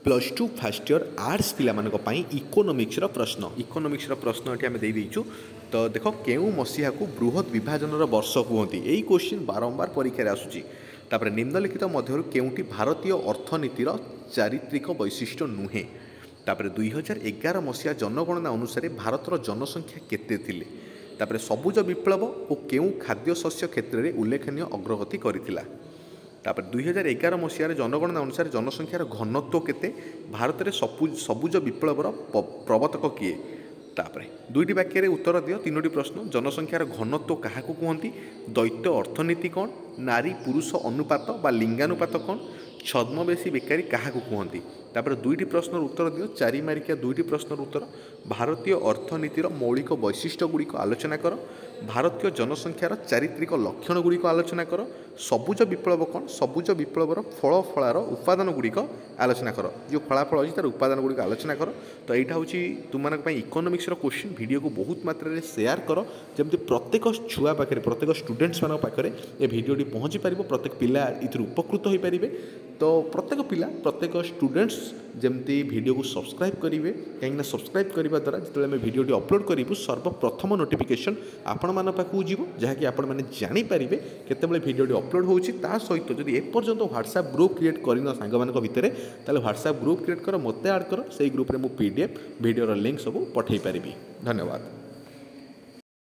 +2 first year arts पाई economics प्रश्न ये आम देदेचु। तो देख केउ मसीहा को बृहत विभाजन वर्ष कहते यही क्वेश्चन बारंबार परीक्षा आसूँ। तापर निम्नलिखित मध्य केउटी भारतीय अर्थनीतिर चारित्रिक वैशिष्ट्य नुहे। तापर 2011 मसीहा जनगणना अनुसार भारतर जनसंख्या केते थिले। तापर सबुज विप्लव और केउ खाद्य शस्य क्षेत्र में उल्लेखनीय अग्रगति करथिला। तापर 2011 मसीह जनगणना अनुसार जनसंख्यार घनत्व केते, भारत में सबुज विप्लवर प्रवर्तक किए। तापर दुईटी वाक्य उत्तर दियो तीनोटी प्रश्न। जनसंख्यार घनत्व क्या कहती, दैत्य अर्थनीति कौन, नारी पुरुष अनुपात बा लिंगानुपात कौन, छद्मवेशी बेकारी क्या कहती। तापर दुईटी प्रश्न उत्तर दियो चारि मारिकिया दुईटी प्रश्न उत्तर। भारतीय अर्थनीतिर मौलिक वैशिष्ट्य गुड़िक आलोचना कर। भारतीय जनसंख्यार चारित्रिक लक्षण गुड़िक आलोचना कर। सबुज विप्लव कौन, सबुज विप्लवर फल फलार उपादान गुड़िक आलोचना कर। जो फलाफल अच्छी तार उपादान गुड़िक आलोचना कर। तो यहाँ हूँ तुम इकोनोमिक्स क्वेश्चन। वीडियो को बहुत मात्रा शेयर कर जमी प्रत्येक छुआ पाखे प्रत्येक स्टूडेंट्स मान पाखे ये भिडियोटी पहुँची पार, प्रत्येक पिला ये उपकृत हो पारे। तो प्रत्येक पिला प्रत्येक स्टूडेंट्स जमती वीडियो को सब्सक्राइब करेंगे, कहीं सब्सक्राइब करने द्वारा जो आम भिडियोटी अपलोड करूँ सर्वप्रथम नोटिफिकेशन आपण मान पाखु जीव, जहाँकि आपण मैंने जानीपारे केतबेले भिडियोटी अपलोड होची। ता सहित जदि एपर्यंत व्हाट्सएप ग्रुप क्रिएट करना सांग मान भितर ताले व्हाट्सएप ग्रुप क्रिएट कर, मत ऐड कर, से ग्रुप रे मु पीडीएफ वीडियो लिंक सब पठे पारि। धन्यवाद।